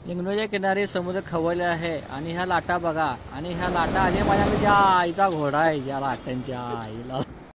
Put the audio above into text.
लिंगणूच्या किनारी समुद्र खवळले आहे आणि ह्या लाटा बघा आणि ह्या लाटा आल्या माझ्या आईचा घोडा आहे या लाटांच्या आईला